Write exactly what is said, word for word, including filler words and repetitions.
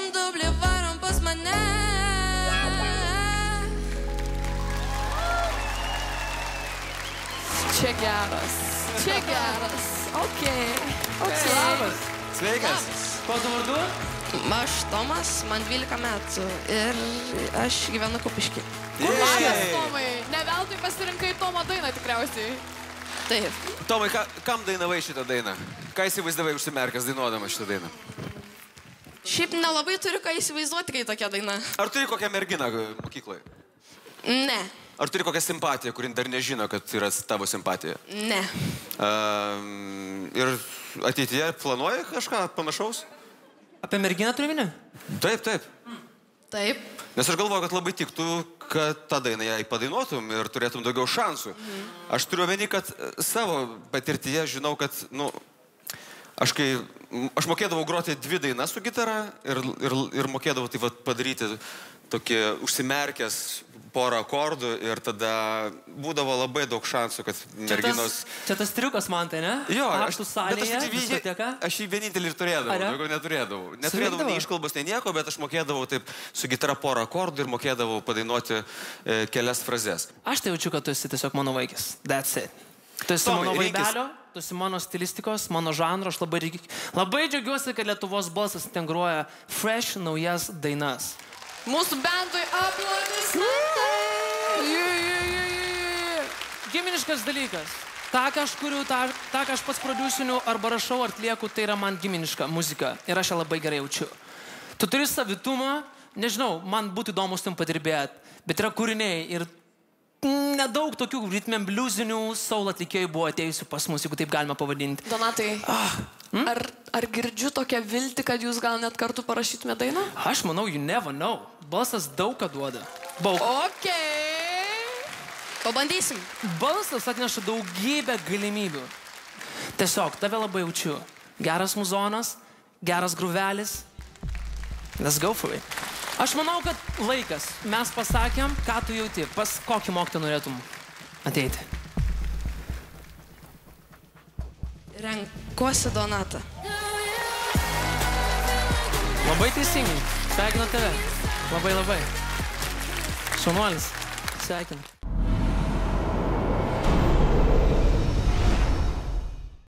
dublį varom pas mane. Čia geras, čia geras. Ok, ok. Labas. Sveikas. Kuo tu vardu? Aš Tomas, man dvylika metų ir aš gyvenu Kupišky. Labas, Tomai. Ne veltui pasirinkai Tomo dainą tikriausiai. Taip. Tomai, ka, kam dainavai šitą dainą? Ką įsivaizdavai užsimerkęs dainuodamas šitą dainą? Šiaip nelabai turiu ką įsivaizduoti, kai tokia daina. Ar turi kokią merginą mokykloje? Ne. Ar turi kokią simpatiją, kuri dar nežino, kad yra tavo simpatija? Ne. Um, ir ateityje planuoji kažką panašaus? Apie merginą turi minį? Taip, taip. Taip. Nes aš galvoju, kad labai tiktų, kad tą dainą jai padainuotum ir turėtum daugiau šansų. Mhm. Aš turiu omeny, kad savo patirtyje žinau, kad, nu, aš kai, aš mokėdavau groti dvi dainas su gitara ir, ir, ir mokėdavau tai vat padaryti tokį užsimerkęs porą akordų ir tada būdavo labai daug šansų, kad merginos... Čia tas, čia tas triukas man tai, ne? Jo, aš, Aktų salėje, diskoteka. Aš jį vienintelį ir turėdavau, daugiau neturėdavau. Neturėdavau nei iškalbos, nei nieko, bet aš mokėdavau taip su gitara porą akordų ir mokėdavau padainuoti e, kelias frazes. Aš tai jaučiu, kad tu esi tiesiog mano vaikis. That's it. Tu esi Tomai, mano rinkis... vaibelio, tu esi mano stilistikos, mano žanro. Aš labai, labai džiaugiuosi, kad Lietuvos balsas integruoja fresh, naujas dainas. Mūsų bendui aplodismentai. Giminiškas dalykas. Ta, ką aš kuriu, ta, ta, ką aš pats prodiusiniu arba rašau ar atlieku, tai yra man giminiška muzika. Ir aš ją labai gerai jaučiu. Tu turi savitumą, nežinau, man būtų įdomu su tim padirbėti, bet yra kūriniai ir nedaug tokių ritmėm bliuzinių soul atlikėjų buvo atėjusių pas mus, jeigu taip galima pavadinti. Donatai, Ah, hmm? ar, ar girdžiu tokią viltį, kad jūs gal net kartu parašytume dainą? Aš manau, you never know. Balsas daug ką duoda. Baug. Ok. Pabandysim. Balsas atneša daugybę galimybių. Tiesiog, tave labai jaučiu. Geras muzonas, geras gruvelis. Let's go for it. Aš manau, kad laikas. Mes pasakėm, ką tu jauti. Pas kokį mokytoją norėtum ateiti? Renkuosi Donatą. Labai teisingai. Sveikinu tave. Labai labai. Šaunuolis. Sveikinu.